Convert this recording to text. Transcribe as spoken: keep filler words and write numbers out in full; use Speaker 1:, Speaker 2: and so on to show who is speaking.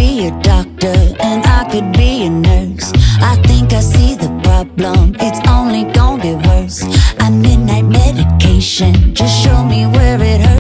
Speaker 1: be a doctor and I could be a nurse. I think I see the problem, it's only gonna get worse. I midnight medication, just show me where it hurts.